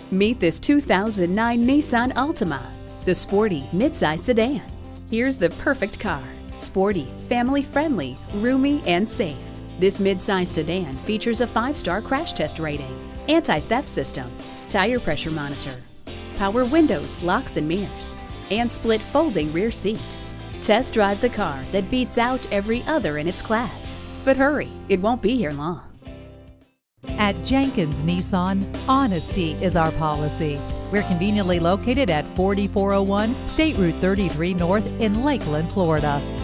Meet this 2009 Nissan Altima, the sporty midsize sedan. Here's the perfect car. Sporty, family-friendly, roomy, and safe. This midsize sedan features a 5-star crash test rating, anti-theft system, tire pressure monitor, power windows, locks and mirrors, and split folding rear seat. Test drive the car that beats out every other in its class. But hurry, it won't be here long. At Jenkins Nissan, honesty is our policy. We're conveniently located at 4401 State Route 33 North in Lakeland, Florida.